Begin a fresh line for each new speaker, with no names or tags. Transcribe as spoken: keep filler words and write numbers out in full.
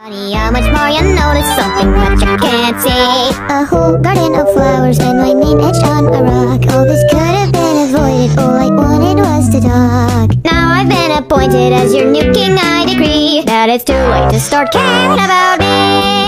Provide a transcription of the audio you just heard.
Honey, how much more you notice something that you can't see? A whole garden of flowers and my name etched on a rock. All this could have been avoided, all I wanted was to talk. Now I've been appointed as your new king, I decree that it's too late to start caring about me.